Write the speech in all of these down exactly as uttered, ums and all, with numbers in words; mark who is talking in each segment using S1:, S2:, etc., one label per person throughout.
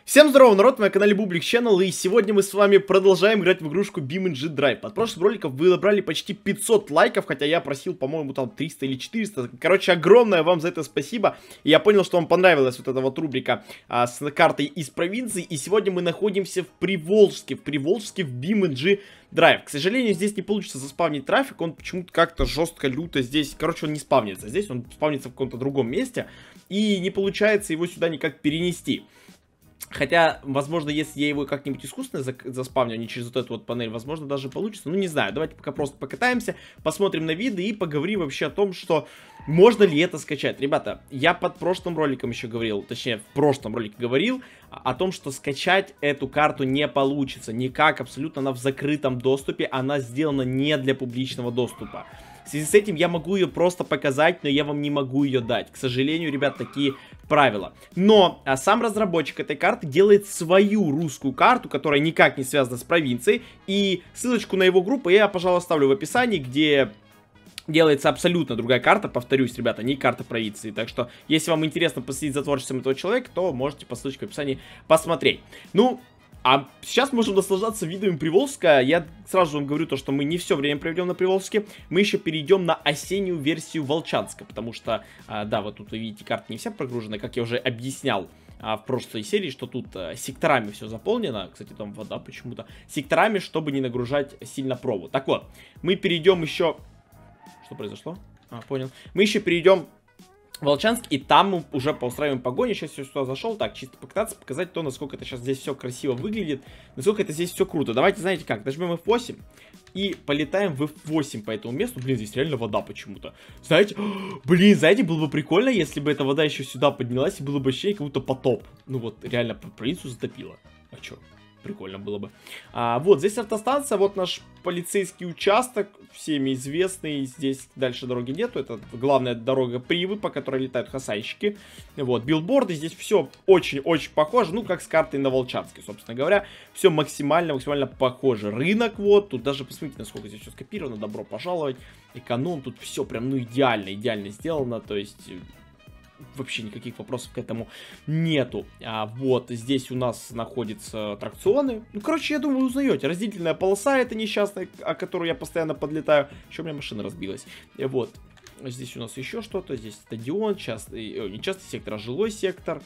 S1: Всем здорово, народ, на канале Бублик Channel, и сегодня мы с вами продолжаем играть в игрушку BeamNG Drive. Под прошлым роликом вы набрали почти пятьсот лайков, хотя я просил, по-моему, там триста или четыреста. Короче, огромное вам за это спасибо. И я понял, что вам понравилась вот эта вот рубрика а, с картой из провинции. И сегодня мы находимся в Приволжске, в Приволжске в BeamNG Drive. К сожалению, здесь не получится заспавнить трафик, он почему-то как-то жестко, люто здесь, короче, он не спавнится. Здесь он спавнится в каком-то другом месте, и не получается его сюда никак перенести. Хотя, возможно, если я его как-нибудь искусственно заспавню, а не через вот эту вот панель, возможно, даже получится. Ну, не знаю, давайте пока просто покатаемся, посмотрим на виды и поговорим вообще о том, что можно ли это скачать. Ребята, я под прошлым роликом еще говорил, точнее, в прошлом ролике говорил о том, что скачать эту карту не получится. Никак, абсолютно, она в закрытом доступе, она сделана не для публичного доступа. В связи с этим я могу ее просто показать, но я вам не могу ее дать. К сожалению, ребят, такие правила. Но а сам разработчик этой карты делает свою русскую карту, которая никак не связана с провинцией. И ссылочку на его группу я, пожалуй, оставлю в описании, где делается абсолютно другая карта. Повторюсь, ребята, не карта провинции. Так что, если вам интересно последить за творчеством этого человека, то можете по ссылочке в описании посмотреть. Ну... А сейчас можем наслаждаться видами Приволжска. Я сразу же вам говорю то, что мы не все время проведем на Приволжске. Мы еще перейдем на осеннюю версию Волчанска. Потому что, а, да, вот тут вы видите, карта не вся прогружена. Как я уже объяснял а, в прошлой серии, что тут а, секторами все заполнено. Кстати, там вода почему-то. Секторами, чтобы не нагружать сильно провод. Так вот, мы перейдем еще... Что произошло? А, понял. Мы еще перейдем... Волчанск, и там мы уже поустраиваем погоню. Сейчас я сюда зашел, так, чисто покататься, показать то, насколько это сейчас здесь все красиво выглядит, насколько это здесь все круто. Давайте, знаете как, нажмем эф восемь и полетаем в эф восемь по этому месту. Блин, здесь реально вода почему-то. Знаете, блин, знаете, было бы прикольно, если бы эта вода еще сюда поднялась, и было бы ощущение, как будто потоп. Ну вот, реально, провинцию затопило. А чё? Прикольно было бы. А, вот, здесь автостанция, вот наш полицейский участок, всеми известный. Здесь дальше дороги нету. Это главная дорога Привы, по которой летают хасайщики. Вот, билборды. Здесь все очень-очень похоже. Ну, как с картой на Волчанске, собственно говоря. Все максимально-максимально похоже. Рынок, вот. Тут даже, посмотрите, насколько здесь все скопировано. Добро пожаловать. Эконом. Тут все прям, ну, идеально, идеально сделано. То есть... Вообще никаких вопросов к этому нету. А, вот, здесь у нас находятся аттракционы. Ну, короче, я думаю, вы узнаете. Разделительная полоса, это несчастная, о которую я постоянно подлетаю. Еще у меня машина разбилась. И вот, здесь у нас еще что-то. Здесь стадион, частный, о, не частный сектор, а жилой сектор.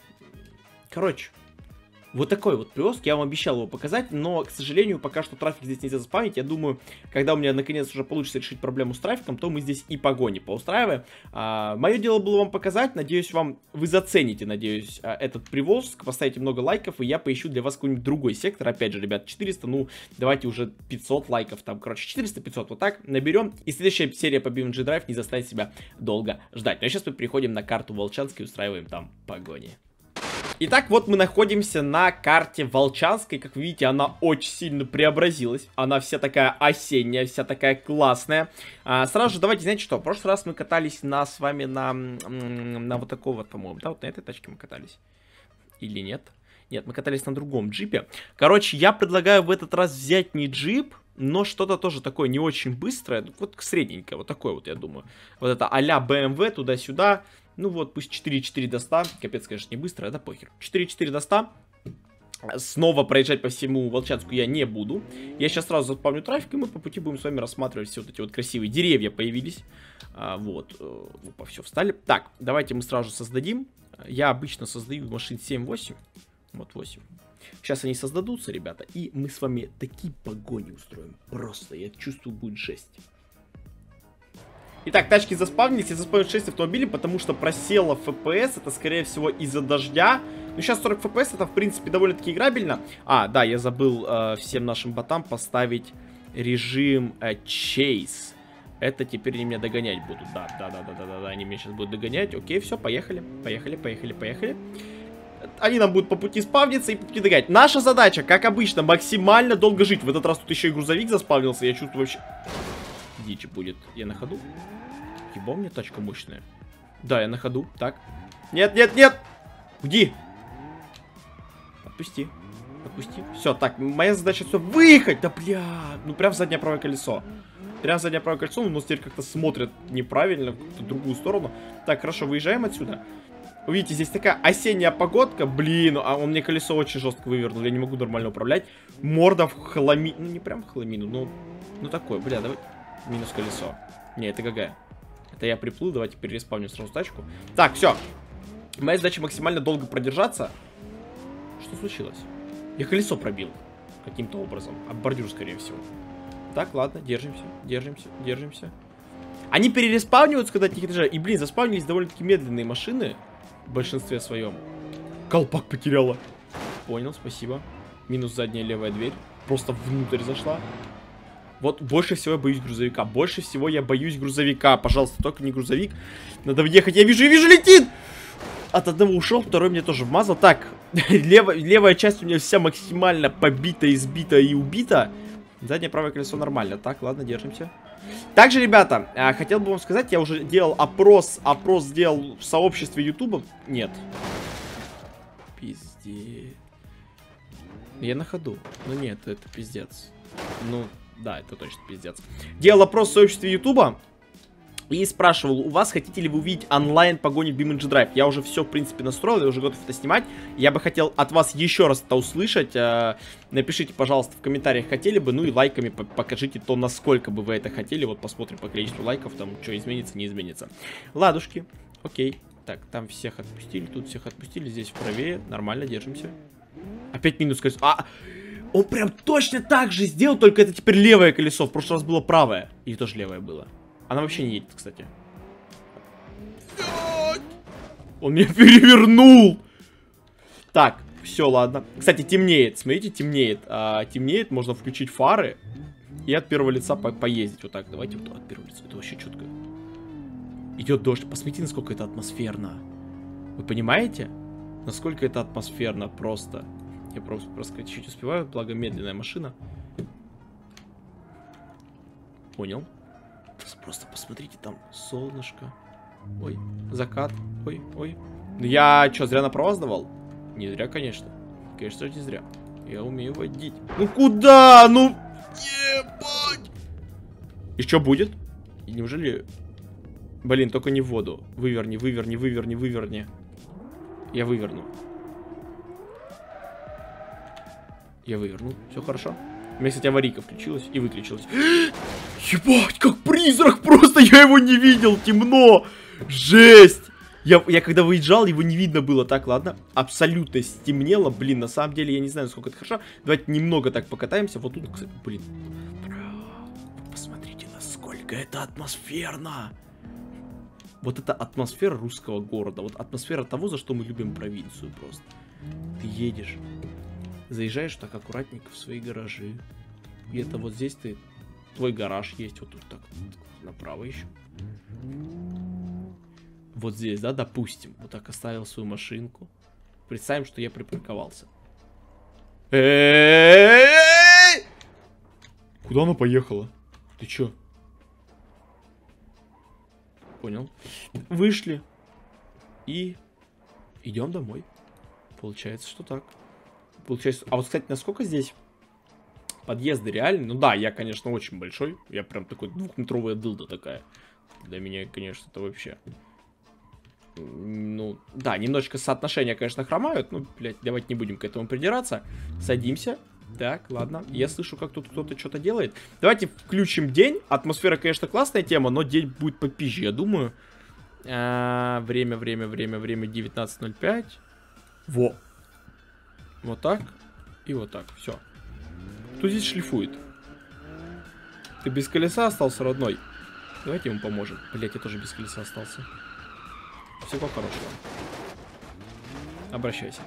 S1: Короче... Вот такой вот приоск, я вам обещал его показать, но, к сожалению, пока что трафик здесь нельзя заспавнить. Я думаю, когда у меня наконец уже получится решить проблему с трафиком, то мы здесь и погони поустраиваем. А, мое дело было вам показать, надеюсь, вам вы зацените, надеюсь, этот Приволжск, поставите много лайков, и я поищу для вас какой-нибудь другой сектор. Опять же, ребят, четыреста, ну, давайте уже пятьсот лайков, там, короче, четыреста-пятьсот, вот так наберем. И следующая серия по BeamNG Drive не заставит себя долго ждать. Ну, а сейчас мы переходим на карту Волчанска и устраиваем там погони. Итак, вот мы находимся на карте Волчанской. Как вы видите, она очень сильно преобразилась. Она вся такая осенняя, вся такая классная. А, сразу же давайте, знаете что, в прошлый раз мы катались на, с вами на, на вот такого вот, по-моему, да, вот на этой тачке мы катались. Или нет? Нет, мы катались на другом джипе. Короче, я предлагаю в этот раз взять не джип, но что-то тоже такое не очень быстрое. Вот средненькое, вот такое вот, я думаю. Вот это а-ля бэ эм вэ туда-сюда. Ну вот, пусть четыре четыре до ста. Капец, конечно, не быстро, это похер. четыре четыре до ста. Снова проезжать по всему Волчанску я не буду. Я сейчас сразу заспавню трафик, и мы по пути будем с вами рассматривать все вот эти вот красивые деревья появились. А, вот. Опа, все, встали. Так, давайте мы сразу же создадим. Я обычно создаю машин семь-восемь. Вот восемь. Сейчас они создадутся, ребята, и мы с вами такие погони устроим. Просто, я чувствую, будет жесть. Итак, тачки заспавнились, я заспавнил шесть автомобилей, потому что просела эф пи эс, это скорее всего из-за дождя. Ну, сейчас сорок эф пи эс, это в принципе довольно-таки играбельно. А, да, я забыл э, всем нашим ботам поставить режим э, Chase. Это теперь они меня догонять будут, да, да, да, да, да, да, да, они меня сейчас будут догонять. Окей, все, поехали, поехали, поехали, поехали. Они нам будут по пути спавниться и по пути догонять. Наша задача, как обычно, максимально долго жить. В этот раз тут еще и грузовик заспавнился, я чувствую вообще... Дичь будет. Я на ходу? Ебо, мне тачка мощная. Да, я на ходу. Так. Нет, нет, нет! Уйди! Отпусти. Отпусти. Все, так, моя задача все выехать! Да бля! Ну прям в заднее правое колесо. Прям в заднее правое колесо, но теперь как-то смотрят неправильно, в какую-то другую сторону. Так, хорошо, выезжаем отсюда. Видите, здесь такая осенняя погодка. Блин, а он мне колесо очень жестко вывернул. Я не могу нормально управлять. Морда в хламину. Ну, не прям в хламину, но... Ну, такое. Бля, давай. Минус колесо. Не, это ГГ. Это я приплыл. Давайте перереспавню сразу тачку. Так, все. Моя задача максимально долго продержаться. Что случилось? Я колесо пробил. Каким-то образом. Об бордюр, скорее всего. Так, ладно. Держимся. Держимся. Держимся. Они перереспавниваются, когда тихо держат. И, блин, заспавнились довольно-таки медленные машины. В большинстве своем. Колпак потеряла. Понял, спасибо. Минус задняя левая дверь. Просто внутрь зашла. Вот больше всего я боюсь грузовика. Больше всего я боюсь грузовика. Пожалуйста, только не грузовик. Надо въехать. Я вижу, я вижу, летит! От одного ушел, второй мне тоже вмазал. Так, лево, левая часть у меня вся максимально побита, избита и убита. Заднее правое колесо нормально. Так, ладно, держимся. Также, ребята, хотел бы вам сказать, я уже делал опрос, опрос сделал в сообществе Ютуба. Нет. Пиздец. Я на ходу. Ну нет, это пиздец. Ну, да, это точно пиздец. Делал опрос в сообществе Ютуба. И спрашивал у вас, хотите ли вы увидеть онлайн погоню в BeamNG Drive. Я уже все, в принципе, настроил, я уже готов это снимать. Я бы хотел от вас еще раз это услышать. Напишите, пожалуйста, в комментариях, хотели бы. Ну и лайками покажите то, насколько бы вы это хотели. Вот посмотрим по количеству лайков, там, что изменится, не изменится. Ладушки, окей. Так, там всех отпустили, тут всех отпустили. Здесь правее, нормально, держимся. Опять минус колесо. А, он прям точно так же сделал, только это теперь левое колесо. В прошлый раз было правое. Или тоже левое было. Она вообще не едет, кстати. Он меня перевернул. Так, все, ладно. Кстати, темнеет. Смотрите, темнеет. А, темнеет, можно включить фары. И от первого лица по поездить. Вот так. Давайте вот от первого лица. Это вообще четко. Идет дождь. Посмотрите, насколько это атмосферно. Вы понимаете? Насколько это атмосферно просто. Я просто проскочить успеваю. Благо, медленная машина. Понял. Просто посмотрите, там солнышко. Ой, закат. Ой, ой. Я что, зря на права сдавал? Не зря, конечно. Конечно, не зря. Я умею водить. Ну куда? Ну, ебать! И что будет? И неужели... Блин, только не в воду. Выверни, выверни, выверни, выверни. Я выверну. Я вывернул. Все хорошо. У меня, кстати, аварийка включилась и выключилась. Ебать, как призрак! Просто я его не видел, темно! Жесть! Я, я когда выезжал, его не видно было. Так, ладно. Абсолютно стемнело. Блин, на самом деле, я не знаю, насколько это хорошо. Давайте немного так покатаемся. Вот тут, кстати, блин. Посмотрите, насколько это атмосферно. Вот это атмосфера русского города. Вот атмосфера того, за что мы любим провинцию просто. Ты едешь. Заезжаешь так аккуратненько в свои гаражи. Где-то вот здесь ты... Твой гараж есть. Вот тут так. Направо еще. Вот здесь, да, допустим. Вот так оставил свою машинку. Представим, что я припарковался. Куда она поехала? Ты чё? Понял. Вышли. И идем домой. Получается, что так. Получается... А вот, кстати, насколько здесь подъезды реальны? Ну да, я, конечно, очень большой. Я прям такой двухметровая дылда такая. Для меня, конечно, это вообще... Ну, да, немножечко соотношения, конечно, хромают. Ну, блядь, давайте не будем к этому придираться. Садимся. Так, ладно. Я слышу, как тут кто-то что-то делает. Давайте включим день. Атмосфера, конечно, классная тема, но день будет попизже, я думаю. А, время, время, время, время девятнадцать ноль пять. Во. Вот так. И вот так. Все. Кто здесь шлифует? Ты без колеса остался, родной? Давайте ему поможем. Блять, я тоже без колеса остался. Всего хорошего. Обращайся.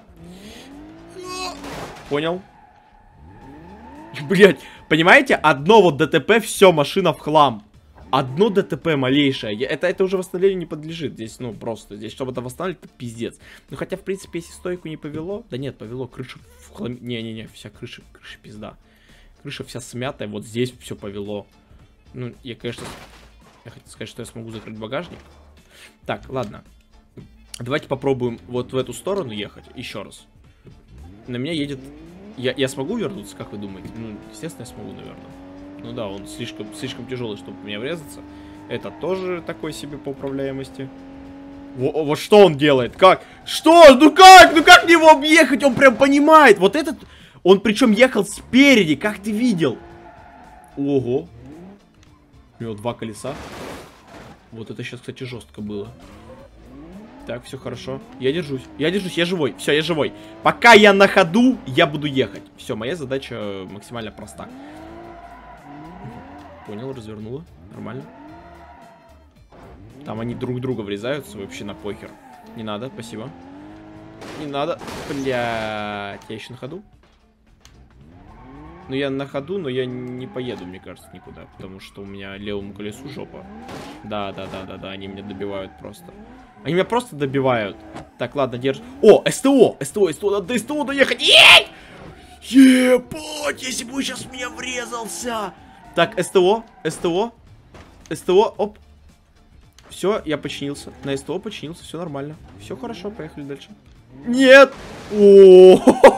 S1: Понял? Блять, понимаете? Одно вот ДТП, все, машина в хлам. Одно ДТП малейшее. Это, это уже восстановлению не подлежит. Здесь, ну, просто. Здесь, чтобы это восстанавливать, это пиздец. Ну, хотя, в принципе, если стойку не повело... Да нет, повело. Крыша в хлам... Не-не-не, вся крыша, крыша пизда. Крыша вся смятая. Вот здесь все повело. Ну, я, конечно... Я хотел сказать, что я смогу закрыть багажник. Так, ладно. Давайте попробуем вот в эту сторону ехать. Еще раз. На меня едет... Я, я смогу вернуться, как вы думаете? Ну, естественно, я смогу, наверное. Ну да, он слишком, слишком тяжелый, чтобы в меня врезаться. Это тоже такой себе по управляемости. Во, вот что он делает? Как? Что? Ну как? Ну как его объехать? Он прям понимает. Вот этот... Он причем ехал спереди, как ты видел. Ого. У него два колеса. Вот это сейчас, кстати, жестко было. Так, все хорошо. Я держусь. Я держусь, я живой. Все, я живой. Пока я на ходу, я буду ехать. Все, моя задача максимально проста. Понял, развернула. Нормально. Там они друг друга врезаются, вообще на похер. Не надо, спасибо. Не надо. Блять, я еще на ходу. Ну, я на ходу, но я не поеду, мне кажется, никуда. Потому что у меня левому колесу жопа. Да, да, да, да, да, они меня добивают просто. Они меня просто добивают. Так, ладно, держи. О, СТО! СТО, СТО, надо до СТО доехать. Есть! Ебать, если бы сейчас в меня врезался. Так, СТО, СТО, СТО, оп. Все, я починился. На СТО починился, все нормально. Все хорошо, поехали дальше. Нет! О,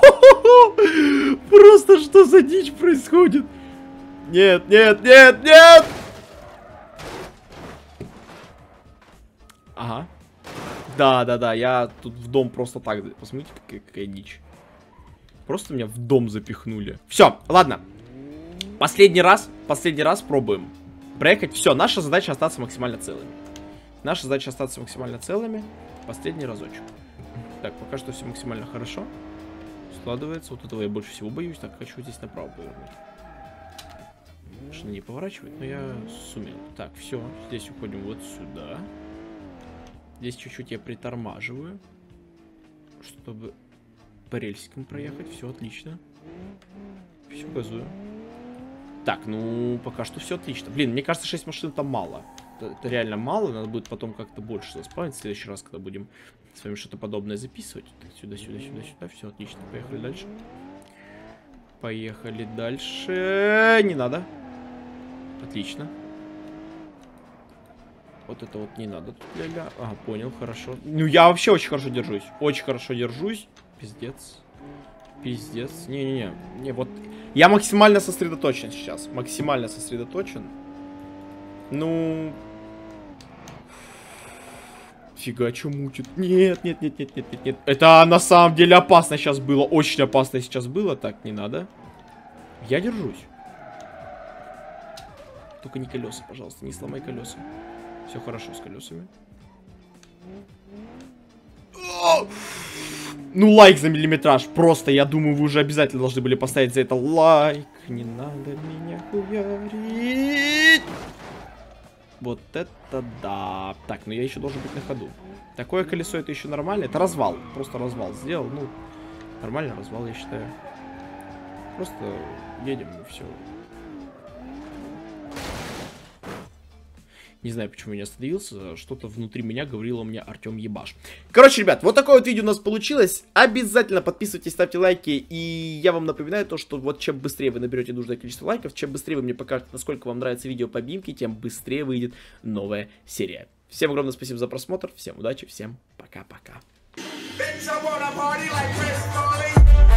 S1: просто что за дичь происходит? Нет, нет, нет, нет! Ага. Да, да, да, я тут в дом просто так. Посмотрите, какая, какая дичь. Просто меня в дом запихнули. Все, ладно. Последний раз, последний раз пробуем брекать. Все, наша задача остаться максимально целыми. Наша задача остаться максимально целыми. Последний разочек. Так, пока что все максимально хорошо складывается. Вот этого я больше всего боюсь. Так, хочу здесь направо повернуть. Что не поворачивать, но я сумел. Так, все, здесь уходим вот сюда. Здесь чуть-чуть я притормаживаю, чтобы по рельсикам проехать. Все отлично. Все, газую. Так, ну, пока что все отлично. Блин, мне кажется, шесть машин там мало. Это, это реально мало. Надо будет потом как-то больше заспавнить в следующий раз, когда будем с вами что-то подобное записывать. Так, сюда, сюда, сюда, сюда. Все отлично. Поехали дальше. Поехали дальше. Не надо. Отлично. Вот это вот не надо. Ля-ля. Ага, понял, хорошо. Ну, я вообще очень хорошо держусь. Очень хорошо держусь. Пиздец. Пиздец. Не-не-не. Не, вот... Я максимально сосредоточен сейчас. Максимально сосредоточен. Ну... Фига, что мутит. Нет, нет, нет, нет, нет, нет, нет. Это на самом деле опасно сейчас было. Очень опасно сейчас было. Так, не надо. Я держусь. Только не колеса, пожалуйста. Не сломай колеса. Все хорошо с колесами. Ну, лайк за миллиметраж. Просто, я думаю, вы уже обязательно должны были поставить за это лайк. Не надо меня хуярить. Вот это да. Так, ну я еще должен быть на ходу. Такое колесо, это еще нормально. Это развал. Просто развал сделал. Ну, нормально развал, я считаю. Просто едем и все. Не знаю, почему я не остановился. Что-то внутри меня говорило мне Артем ебаш. Короче, ребят, вот такое вот видео у нас получилось. Обязательно подписывайтесь, ставьте лайки. И я вам напоминаю то, что вот чем быстрее вы наберете нужное количество лайков, чем быстрее вы мне покажете, насколько вам нравится видео по бимке, тем быстрее выйдет новая серия. Всем огромное спасибо за просмотр. Всем удачи, всем пока-пока.